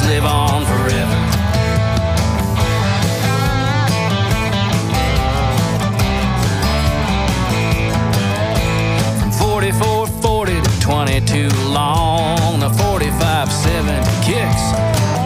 live on forever. From 4440 to 22 long, the 45-7 kicks